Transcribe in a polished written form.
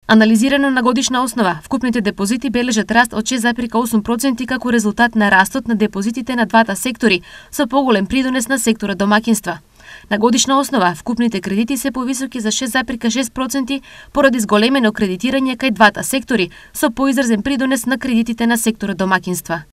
Анализирано на годишна основа, вкупните депозити бележат раст од 6,8% како резултат на растот на депозитите на двата сектори, со поголем придонес на секторот домаќинства. На годишна основа, вкупните кредити се повисоки за 6,6% поради зголемено кредитирање кај двата сектори, со поизразен придонес на кредитите на секторот домаќинства.